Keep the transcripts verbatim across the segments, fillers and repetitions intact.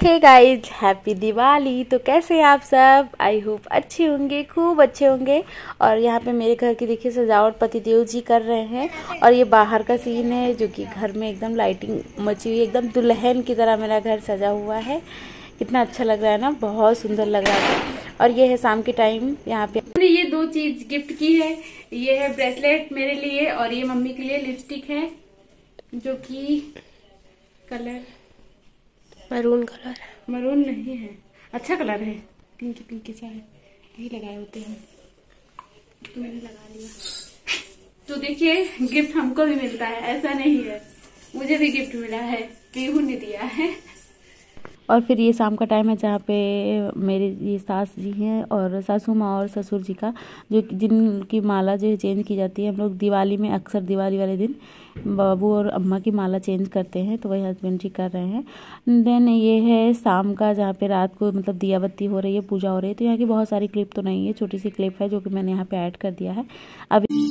Hey guys, happy Diwali. तो कैसे हैं आप सब? आई होप अच्छे होंगे, खूब अच्छे होंगे। और यहाँ पे मेरे घर की देखिए सजावट पतिदेव जी कर रहे हैं। और ये बाहर का सीन है जो कि घर में एकदम लाइटिंग मची हुई, एकदम दुल्हन की तरह मेरा घर सजा हुआ है। कितना अच्छा लग रहा है ना, बहुत सुंदर लग रहा है। और ये है शाम के टाइम। यहाँ पे हमने ये दो चीज गिफ्ट की है। ये है ब्रेसलेट मेरे लिए और ये मम्मी के लिए लिपस्टिक है जो कि कलर मरून कलर मरून नहीं है, अच्छा कलर है, पिंक पिंक सा है। यही लगाए होते हैं तो मैंने लगा लिया। तो देखिए गिफ्ट हमको भी मिलता है, ऐसा नहीं है, मुझे भी गिफ्ट मिला है, पीहू ने दिया है। और फिर ये शाम का टाइम है जहाँ पे मेरे ये सास जी हैं और सासू माँ और ससुर जी का जो जिनकी माला जो है चेंज की जाती है। हम लोग दिवाली में अक्सर दिवाली वाले दिन बाबू और अम्मा की माला चेंज करते हैं, तो वही हस्बैंड जी कर रहे हैं। देन ये है शाम का जहाँ पे रात को मतलब दिया बत्ती हो रही है, पूजा हो रही है। तो यहाँ की बहुत सारी क्लिप तो नहीं है, छोटी सी क्लिप है जो कि मैंने यहाँ पे ऐड कर दिया है अभी।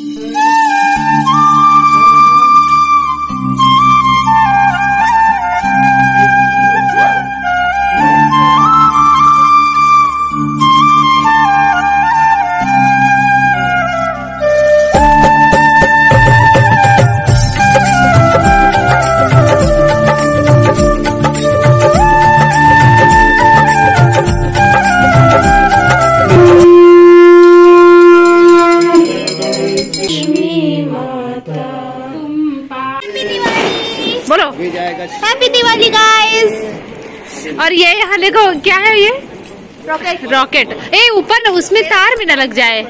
बोलो हैप्पी दिवाली गाइस। और ये यहाँ देखो क्या है, ये रॉकेट रॉकेट ए ऊपर ना, उसमें तार में न लग जाए।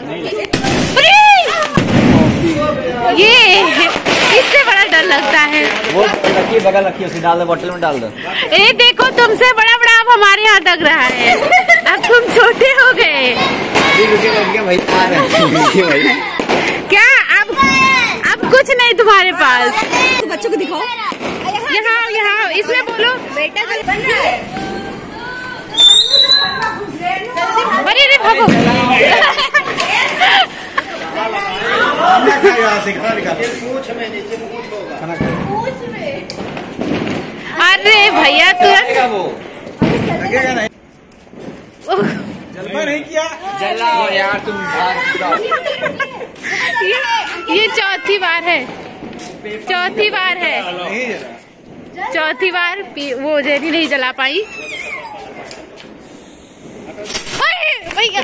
ये इससे बड़ा डर लगता है। वो रखिए बगल रखिए, उसे डाल दो, बोतल में डाल दो। ए देखो तुमसे बड़ा बड़ा अब हमारे यहाँ लग रहा है। अब तुम छोटे हो गए क्या? अब अब कुछ नहीं तुम्हारे पास। तो बच्चों को दिखाओ, यहाँ यहाँ इसमें बोलो बेटा बन रहा है। अरे रे भागो। अरे भैया तुरंत जलवा नहीं किया, जला यार तुम। ये, ये चौथी बार है, चौथी बार है, चौथी बार वो जेनी नहीं जला पाई। भैया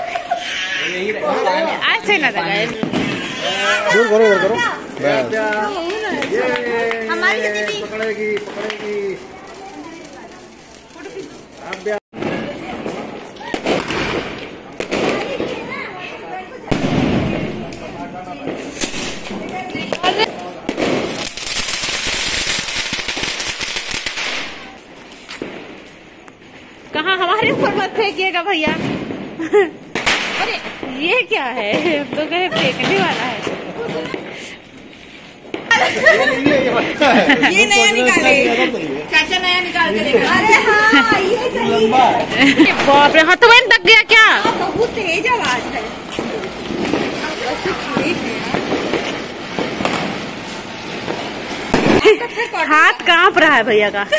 आज से ना लगाए, दूर करो दूर करो। हमारी पकड़ेगी पकड़ेगी। कहाँ हमारे ऊपर मत फेंकिएगा भैया। अरे ये क्या है, तो कहे फेंकने वाला है। ये नया निकाले, चाचा नया निकाल के लेकर। अरे हाँ ये सही। बाप रे, हाथ में दब गया क्या? बहुत तेज आवाज है। हाथ कांप रहा है भैया का।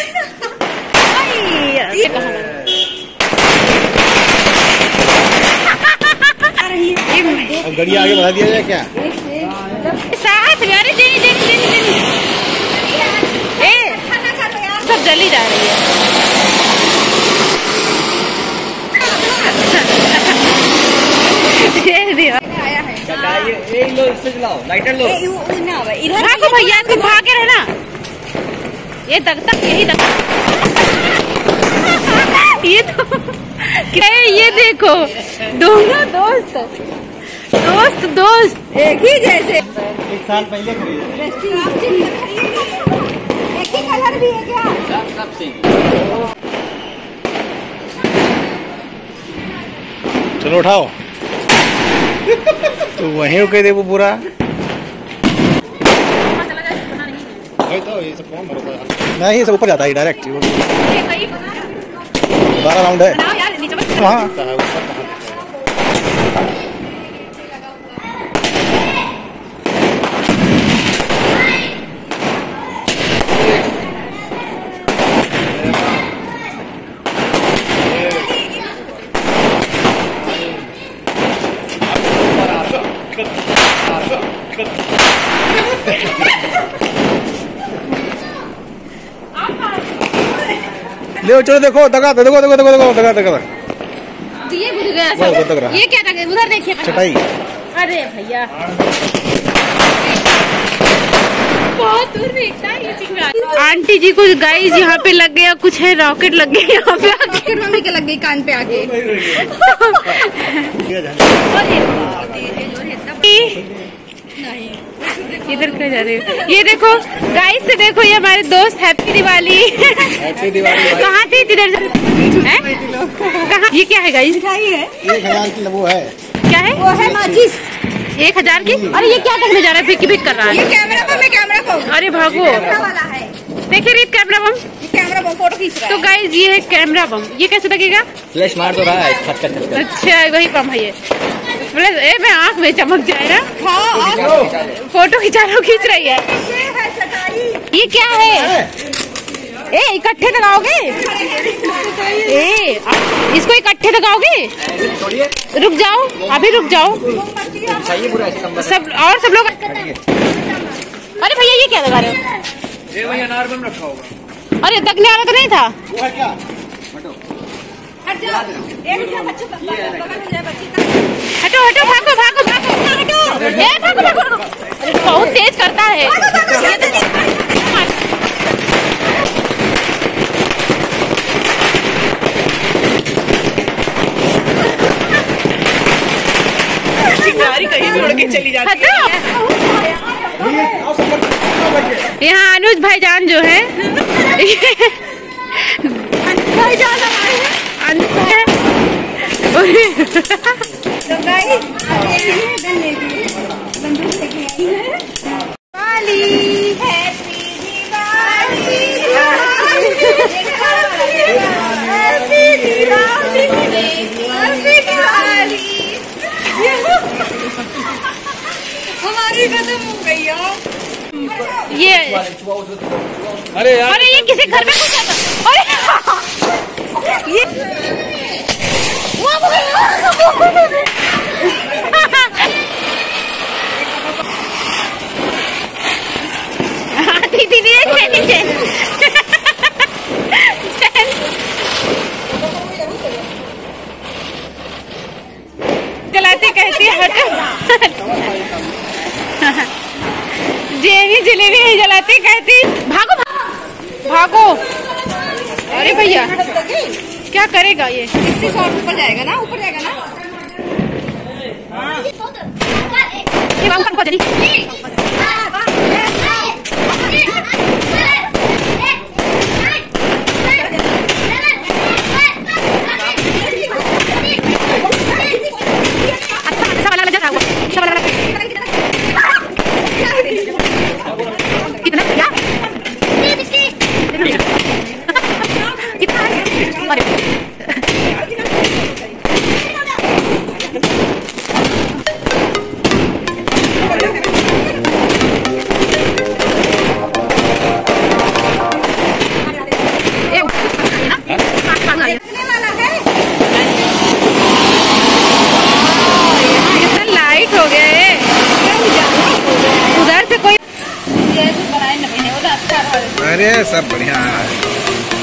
अब गाड़ी आगे बढ़ा दिया जाए क्या? साथ में अरे देनी देनी देनी देनी। ए सब जली जा रही है। ये लो, इससे चलाओ, लाइटर लो। इधर भागो भैया, तुम भागे रहना। ये तक तक यही तक। ये तो क्या है, ये देखो दोनों दोस्त दोस्त दोस्त एक ही जैसे। एक साल पहले खरीदे। एक ही कलर भी है क्या? सब सब सेम। चलो उठाओ। तो वहीं रुके थे वो पूरा। तो ये सब कौन भरोसा है? नहीं, ये सब ऊपर जाता है डायरेक्ट। बारह राउंड है वहाँ। ले चलो देखो दगा देखो देखो देखो देखो दगा दगा तो ये बुझ गया सब। ये क्या था उधर देखिए चटाई। अरे भैया बहुत दूर दिखता है ये चिंगारी। आंटी जी को गाइस यहाँ पे लग गया कुछ है रॉकेट लग गया यहाँ पे आके। मम्मी के लग गई कान पे आके। इधर क्यों जा रहे हो? ये देखो गाइस से देखो ये हमारे दोस्त हैप्पी दिवाली। हैप्पी दिवाली। कहाँ थे इधर कहाँ? ये क्या है गाइस? एक हजार की वो है। क्या है? वो है माचिस। एक हजार की? अरे ये क्या करने जा रहा है? फिक्की फिक कर रहा है। ये कैमरा बम है, कैमरा बम। अरे भागो। वाला है। देखिए Reet camera bomb. Camera bomb photo खींच रहा है। तो गाइस ये है कैमरा बम। ये कैसे लगेगा? फ्लैश मार तो रहा है। अच्छा वही बम है ये। फ्लैश ए मैं आँख में चमक जाए ना। हाँ फोटो खिंचा रहा खींच रही है। ये क्या है? ए इकट्ठे लगाओगे? ए इसको इकट्ठे लगाओगे? रुक जाओ अभी रुक जाओ सब और सब लोग। अरे भैया ये क्या लगा रहे हो? ये भैया अनारबम रखा होगा। अरे दगने वाला तो नहीं था? वो है क्या? हटो हटो भागो भागो भागो हटो। ए भागो भागो बहुत तेज करता है। चिंगारी कहीं भी उड़ के चली जाती है। यहाँ अनुज भाईजान जो है भाईजान तो गाइस बंदूक लेके आई है। Diwali happy Diwali happy Diwali happy Diwali. हमारी खत्म हो गई यार। ये अरे यार अरे ये किसी घर में घुस जाता। अरे ये दीदी नीचे नीचे जलाते कहती है हटो। जेनी जलेबी नहीं जलाती कहती भागो भागो। अरे भैया क्या करेगा ये? इतनी शॉर्ट ऊपर जाएगा ना, ऊपर जाएगा ना। ये ऊपर को चली। अच्छा वाला लगा हुआ अच्छा वाला कितना क्या कितना अरे लाइट हो गया है। उधर से कोई अरे सब बढ़िया है।